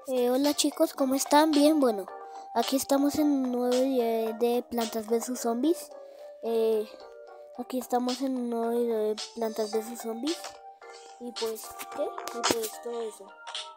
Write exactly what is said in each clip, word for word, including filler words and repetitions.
Eh, hola chicos, ¿cómo están? Bien, bueno, aquí estamos en un nuevo video de Plantas versus Zombies. Eh, aquí estamos en un nuevo video de Plantas versus Zombies. Y pues, ¿qué? Y pues todo eso.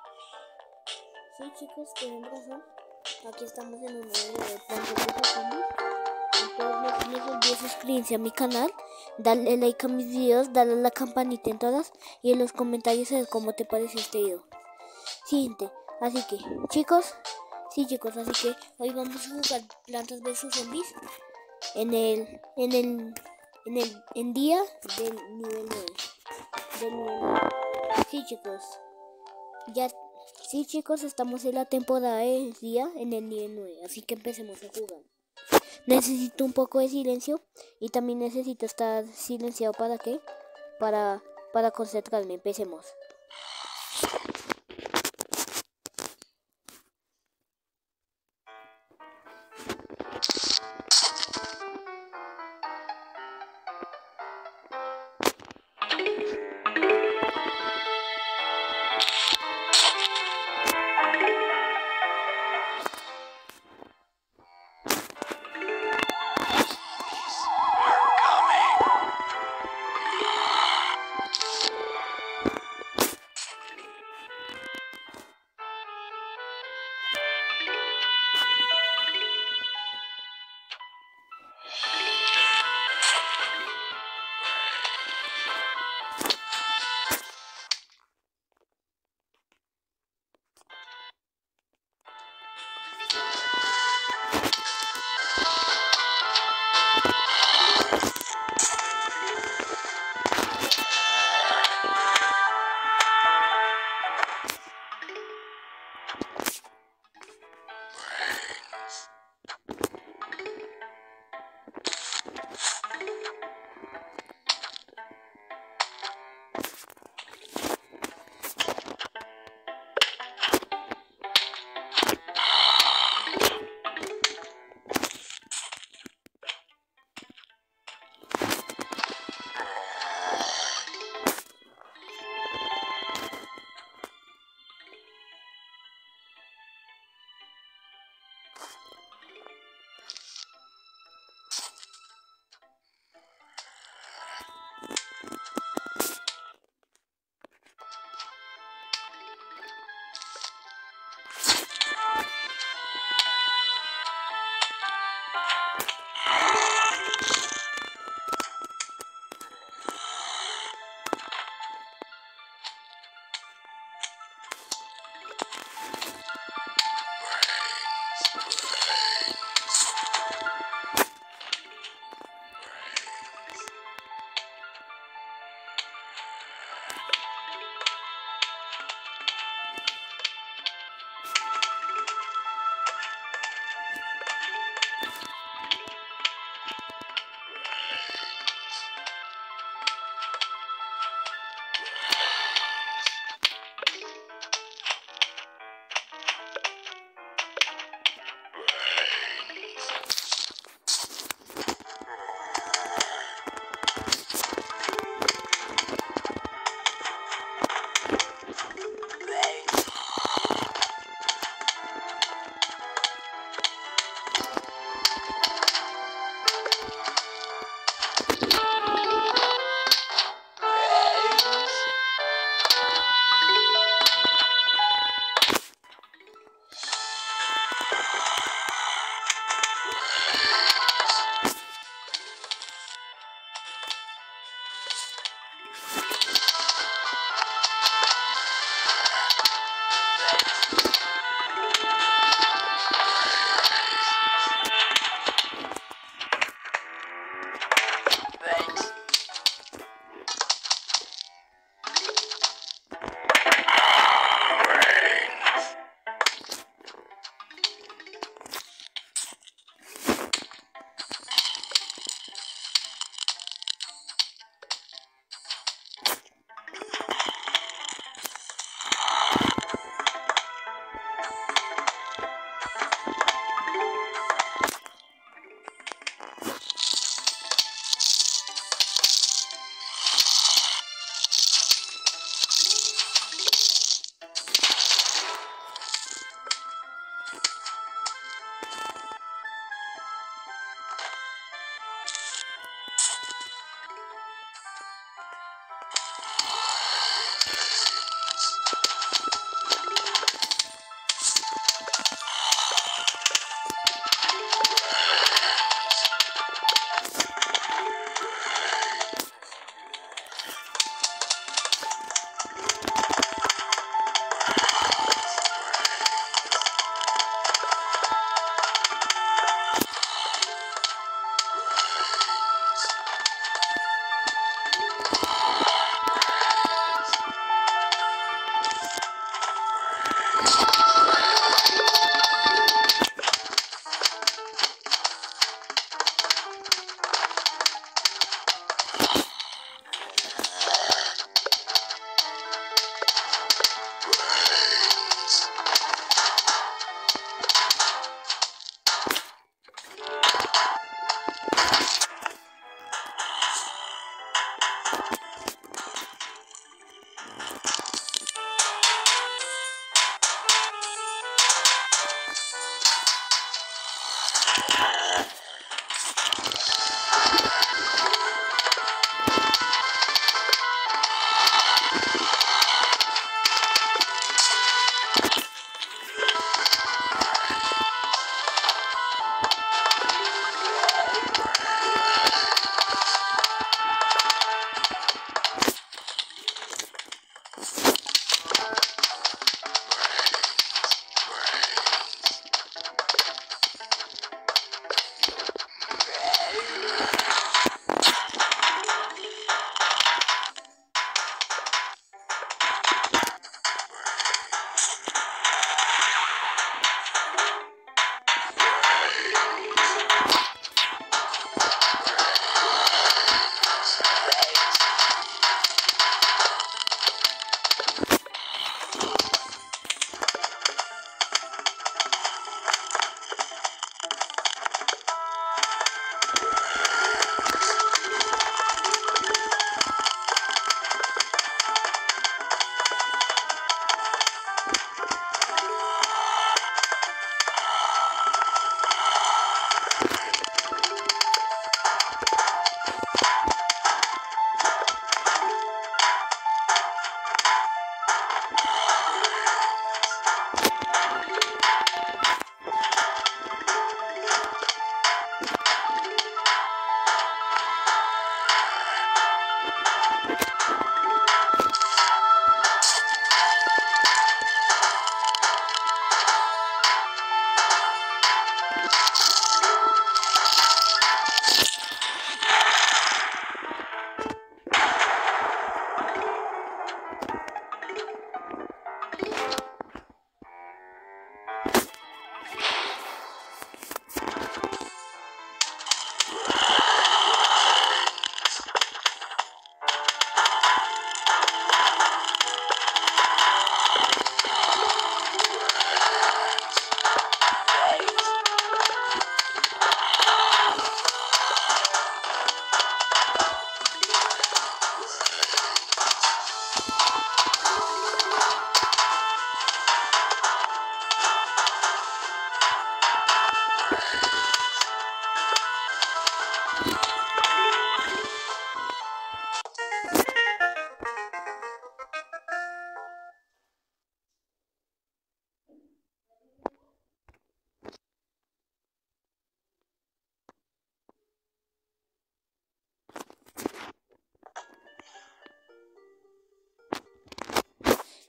Sí chicos, tienen razón. Aquí estamos en un nuevo video de Plantas versus Zombies. Entonces no, no se olviden suscribirse a mi canal, darle like a mis videos, darle a la campanita en todas y en los comentarios a ver cómo te pareció este video. Siguiente, así que chicos, sí chicos, así que hoy vamos a jugar Plantas versus Zombies en el, en el, en el, en día del nivel nueve, del nivel nueve. Sí chicos, ya, sí chicos, estamos en la temporada del día en el nivel nueve, así que empecemos a jugar. Necesito un poco de silencio y también necesito estar silenciado para qué, para, para concentrarme. Empecemos.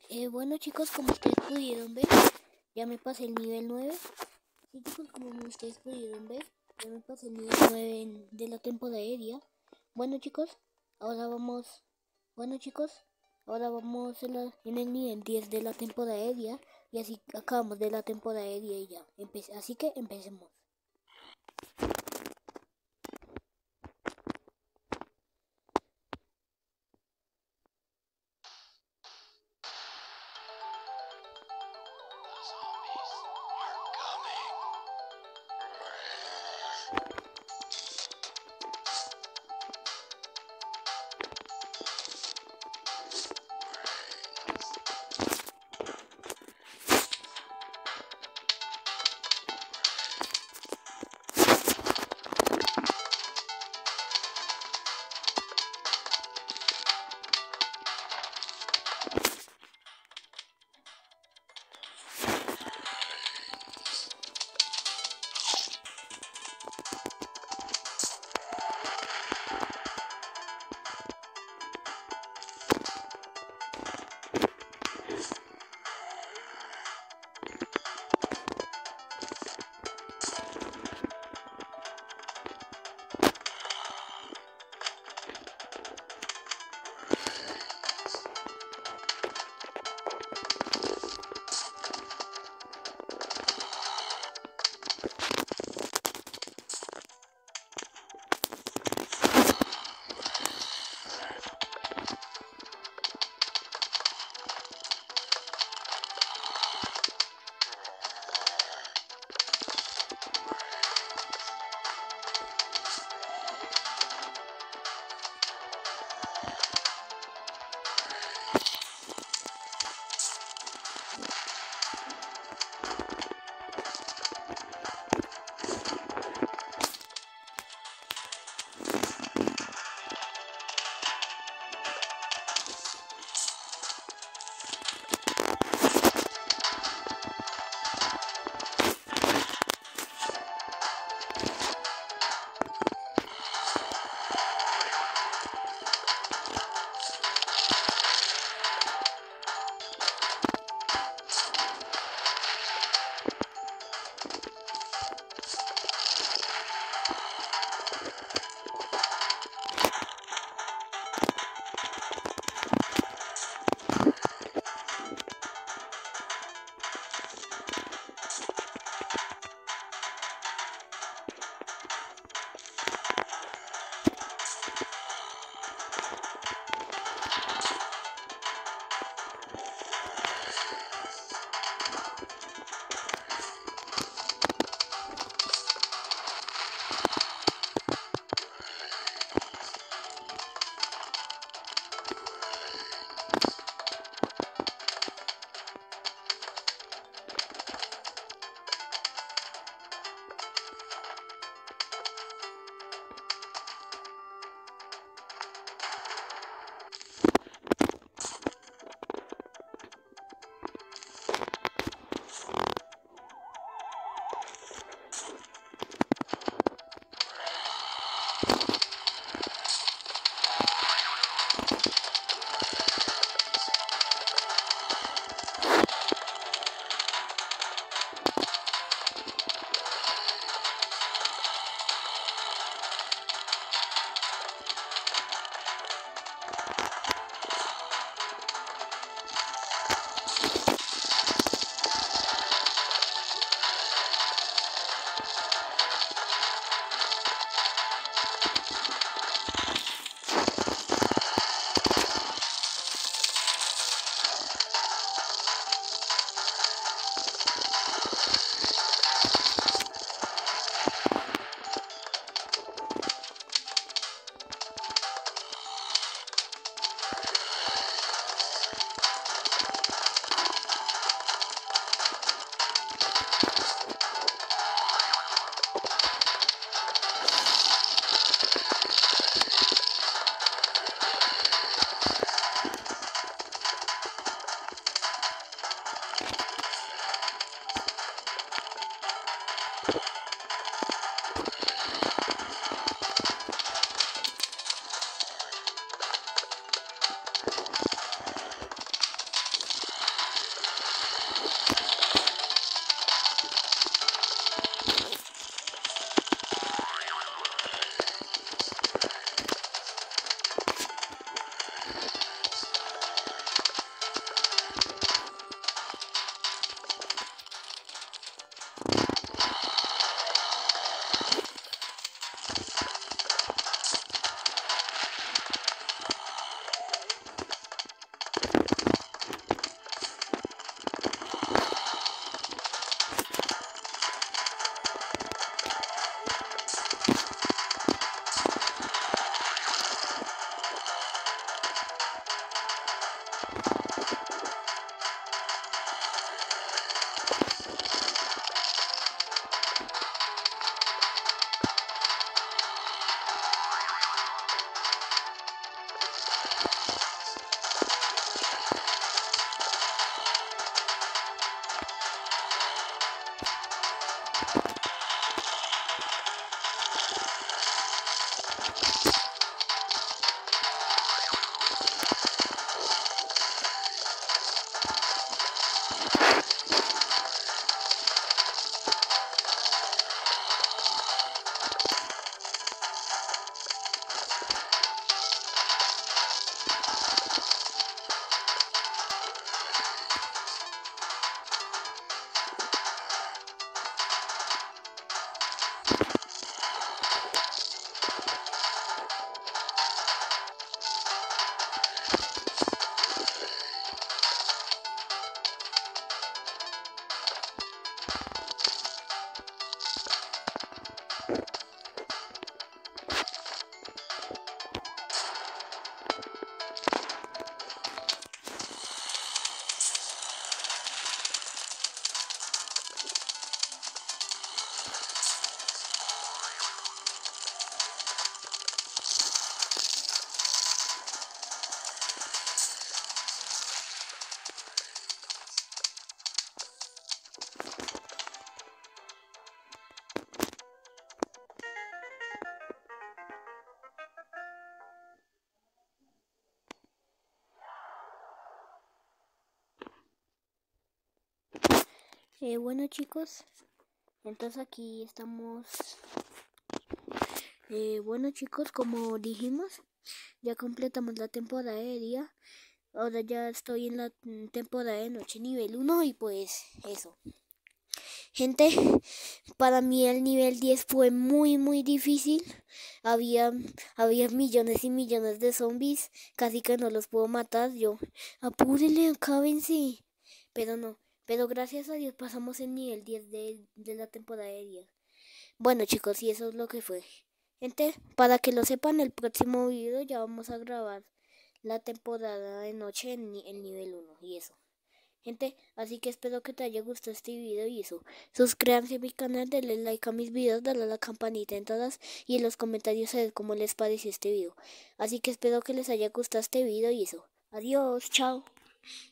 Eh, bueno chicos, como ustedes pudieron ver, ya me pasé el nivel nueve. Sí chicos, como ustedes pudieron ver, ya me pasé el nivel nueve en- de la temporada aérea. Bueno chicos, ahora vamos, bueno chicos, ahora vamos en, la- en el nivel diez de la temporada aérea. Y así acabamos de la temporada aérea y ya, empe- así que empecemos. Eh, bueno chicos, entonces aquí estamos. Eh, bueno chicos, como dijimos, ya completamos la temporada de día. Ahora ya estoy en la temporada de noche nivel uno y pues eso. Gente, para mí el nivel diez fue muy muy difícil. Había, había millones y millones de zombies, casi que no los puedo matar. Yo, apúrenle, acábense. Pero no, pero gracias a Dios pasamos el nivel diez de, de la temporada de día. Bueno chicos, y eso es lo que fue. Gente, para que lo sepan, el próximo video ya vamos a grabar la temporada de noche en el nivel uno y eso. Gente, así que espero que te haya gustado este video y eso. Suscríbanse a mi canal, denle like a mis videos, dale a la campanita en todas y en los comentarios a ver cómo les pareció este video. Así que espero que les haya gustado este video y eso. Adiós, chao.